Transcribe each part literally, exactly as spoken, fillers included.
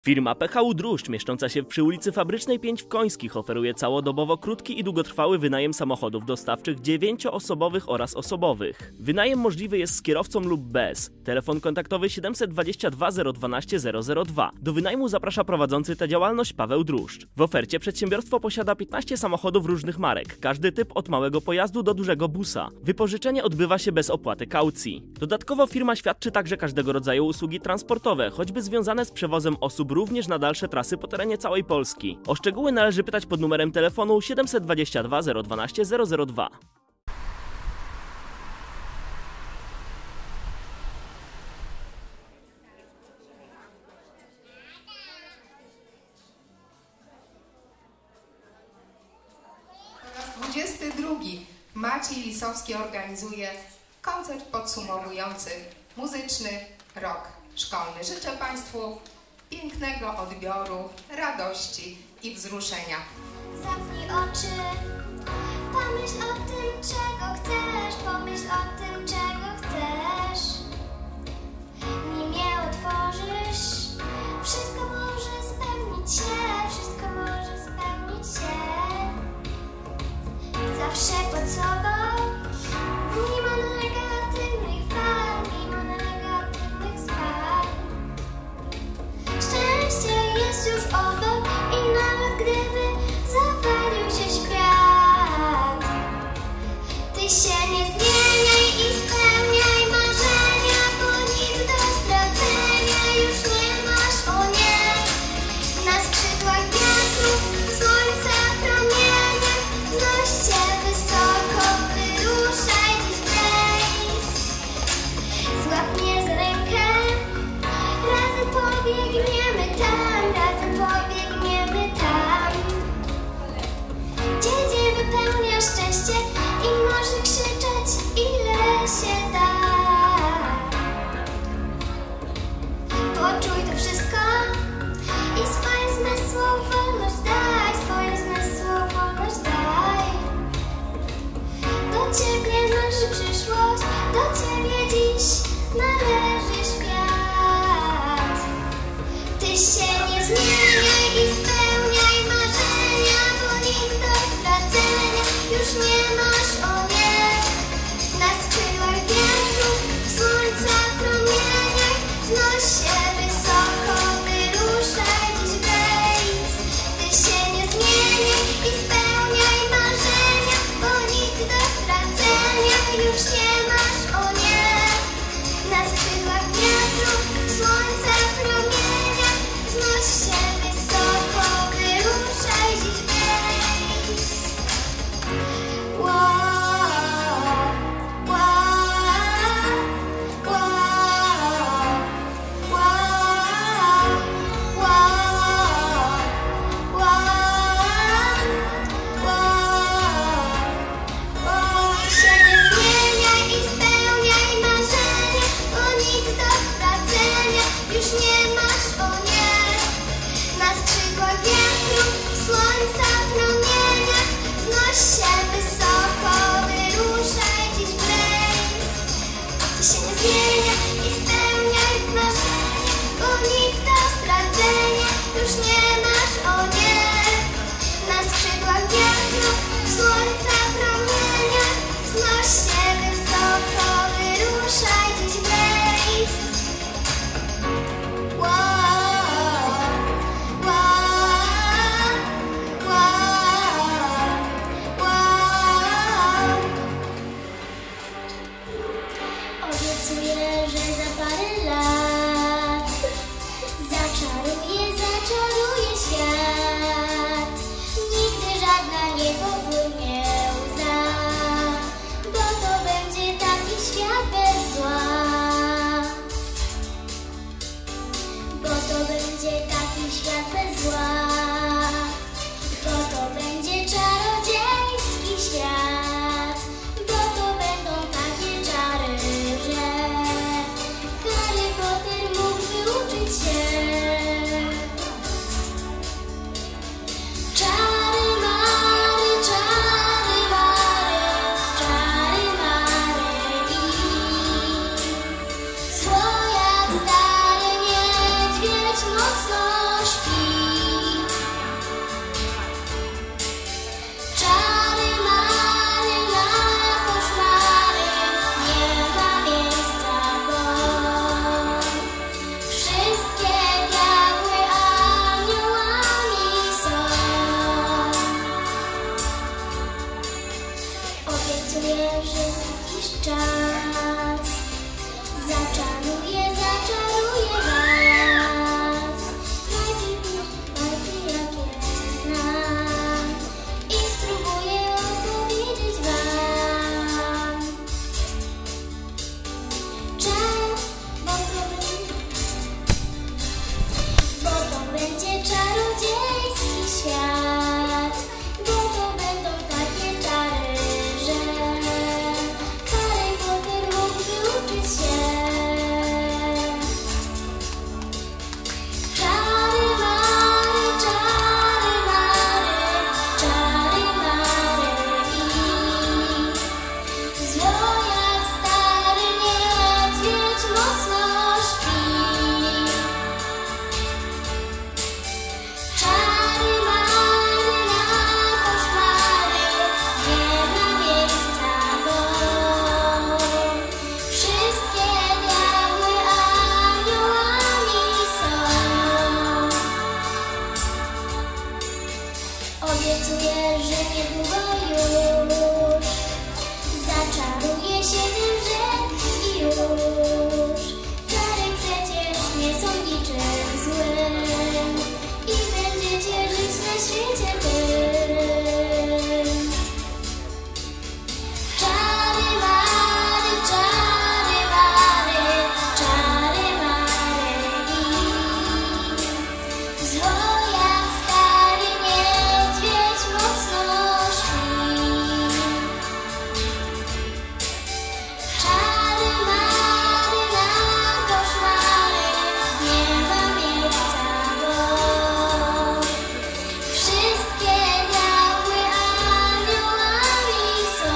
Firma P H U Druzd, mieszcząca się przy ulicy Fabrycznej pięć w Końskich, oferuje całodobowo krótki i długotrwały wynajem samochodów dostawczych dziewięcioosobowych oraz osobowych. Wynajem możliwy jest z kierowcą lub bez. Telefon kontaktowy siedem dwa dwa zero jeden dwa zero zero dwa. Do wynajmu zaprasza prowadzący tę działalność Paweł Druzd. W ofercie przedsiębiorstwo posiada piętnaście samochodów różnych marek, każdy typ od małego pojazdu do dużego busa. Wypożyczenie odbywa się bez opłaty kaucji. Dodatkowo firma świadczy także każdego rodzaju usługi transportowe, choćby związane z przewozem osób również na dalsze trasy po terenie całej Polski. O szczegóły należy pytać pod numerem telefonu siedem dwa dwa zero jeden dwa zero zero dwa. Po raz dwudziesty drugi Maciej Lisowski organizuje koncert podsumowujący muzyczny rok szkolny. Życzę Państwu pięknego odbioru, radości i wzruszenia. Zamknij oczy, pomyśl o tym, czego chcesz, pomyśl o tym, czego chcesz. Nim je otworzysz, wszystko może spełnić się, wszystko może spełnić się. Zawsze pod sobą, mimo negatywnych fal, mimo negatywnych zwań. Szczęście jest już obok i nawet gdyby zawalił się świat, ty się nie zmieniaj i spełniaj marzenia, bo nic do stracenia już nie masz, o nie. Na skrzydłach wiatru, słońca promieniach, wznoś się wysoko, wyruszaj dziś w rejs. Złap mnie za rękę, razem pobiegniemy tam, razem pobiegniemy tam. Gdzie, gdzie wypełnia szczęście i można krzyczeć ile się da. Poczuj to wszystko i swoim zmysłom wolność daj, swoim zmysłom wolność daj. Do ciebie należy przyszłość, do ciebie dziś należy świat. Ty się nie zmieniaj i spełniaj marzenia, bo nic do stracenia już nie masz, o nie. Na skrzydłach wiatru, słońca promieniach, wznoś się wysoko, wyruszaj dziś w rejs. Ty się nie zmieniaj i spełniaj marzenia, bo nic do stracenia już nie masz, o nie. Na skrzydłach wiatru, słońca promieniach, wznoś się wysoko, wyruszaj dziś w rejs. Wow. niedługo już zaczaruje się tym, że i już czary przecież nie są niczym złym i będziecie żyć na świecie tym. Czary mary, czary mary, czary mary i zło jak stary niedźwiedź mocno śpi. Czary mary na koszmary nie ma miejsca, bo wszystkie diabły aniołami są.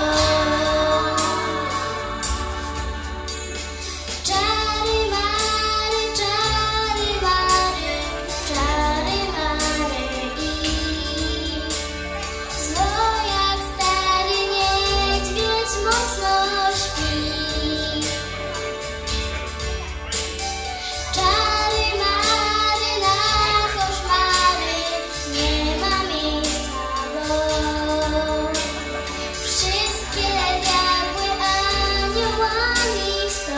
Czary mary, czary mary, czary mary i zło jak stary niedźwiedź mocno śpi. Czary mary na koszmary nie ma miejsca, bo wszystkie diabły aniołami są.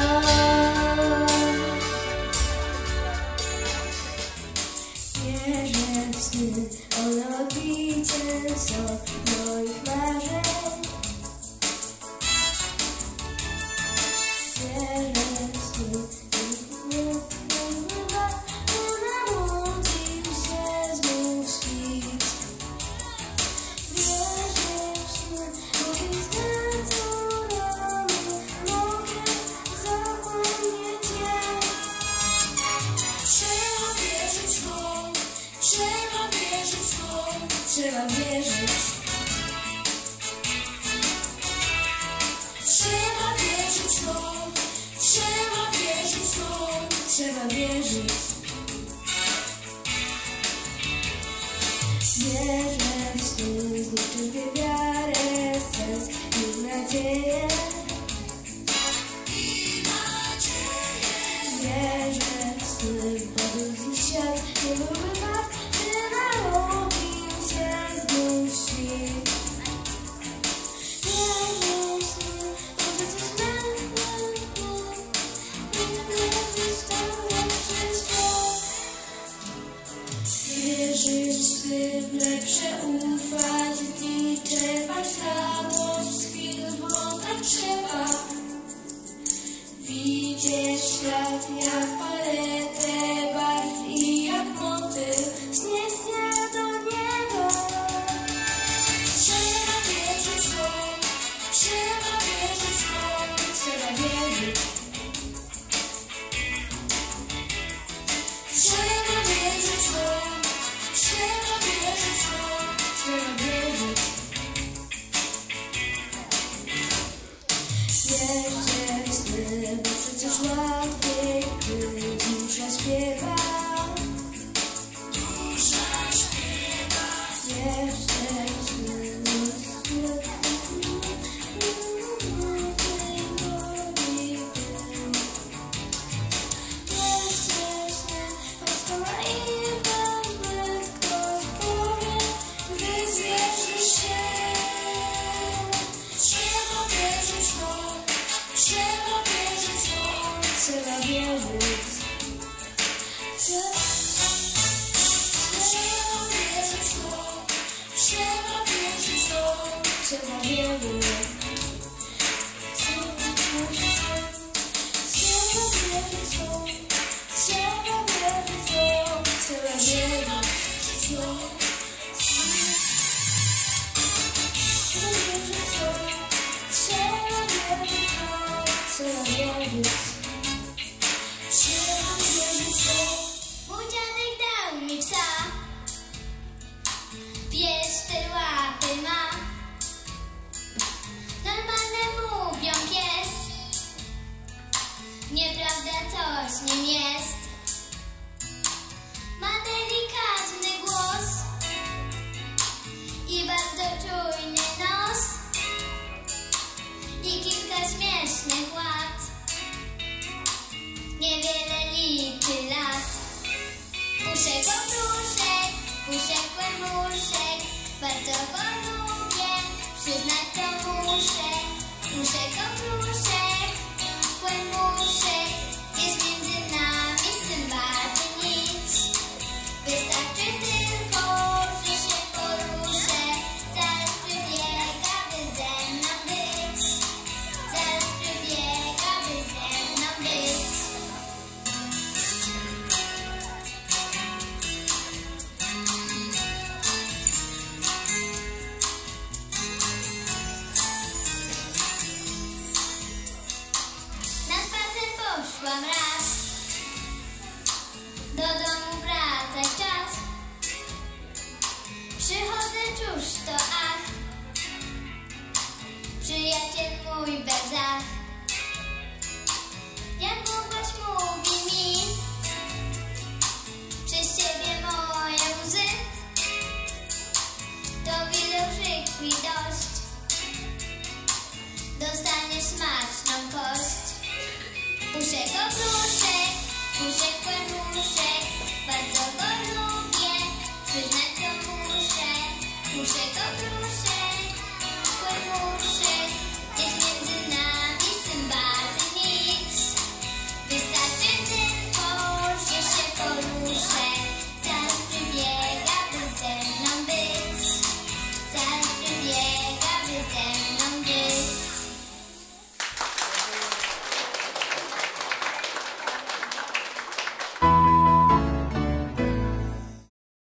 Wierzę w sny, one odbiciem są moich marzeń. Wierzę w sny, nie chyba nie nabudził się znów świt. Wierzę w sny, mój zdecydowanie mogę zapomnieć je. Trzeba wierzyć słom, trzeba wierzyć słom, trzeba wierzyć. Trzeba wierzyć słom, trzeba wierzyć słom, trzeba wierzyć. Wierzę w sny, zniszczył wiarę, sens i nadzieję. Wierzę w sny, padł świat, nie byłby fakt, gdy narodził się znów świt. Wierzę w sny, może coś będę, nie wierzyć w to lepszy świat. Wierzyć w sny, w lepsze ufać i czerpać radość z chwil, bo tak trzeba. Widzieć świat jak paletę barw i jak motyl znieść się do niego. Trzeba wierzyć słom, trzeba wierzyć słom, trzeba wierzyć. Trzeba wierzyć słom, trzeba wierzyć słom, trzeba wierzyć. Wierzę w sny, bo przecież łatwiej, gdy dusza śpiewa. Dusza śpiewa. Wierzę w sny, trzeba wierzyć. Trzeba wierzyć słom, trzeba wierzyć słom, trzeba wierzyć. Trzeba wierzyć słom, trzeba wierzyć słom, trzeba wierzyć słom. Mój dziadek dał mi psa, pies cztery łapy ma. Normalne mówią pies, nieprawda coś w nim jest. Ma delikatny głos i bardzo czujny nos i kilka śmiesznych łat. Niewiele liczy lat. Puszek o brzuszek, puszek kłębuszek, bardzo go lubię. Przyznać to muszę, muszę go muszę, płyn mój